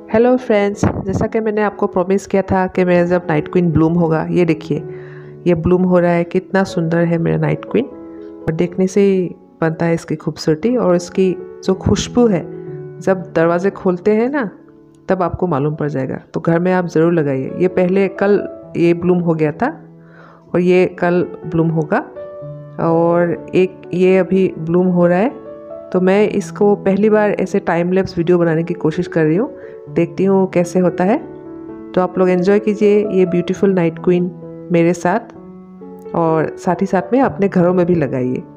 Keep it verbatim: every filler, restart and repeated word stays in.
Hello friends, जैसा कि मैंने आपको प्रॉमिस किया था कि मेरा जब नाइट क्वीन ब्लूम होगा, ये देखिए ये ब्लूम हो रहा है। कितना सुंदर है मेरा नाइट क्वीन। और देखने से ही बनता है इसकी खूबसूरती और इसकी जो खुशबू है, जब दरवाज़े खोलते हैं ना तब आपको मालूम पड़ जाएगा। तो घर में आप ज़रूर लगाइए। ये पहले कल ये ब्लूम हो गया था और ये कल ब्लूम होगा और एक ये अभी ब्लूम हो रहा है। तो मैं इसको पहली बार ऐसे टाइम लैप्स वीडियो बनाने की कोशिश कर रही हूँ, देखती हूँ कैसे होता है। तो आप लोग एंजॉय कीजिए ये ब्यूटीफुल नाइट क्वीन मेरे साथ और साथ ही साथ में अपने घरों में भी लगाइए।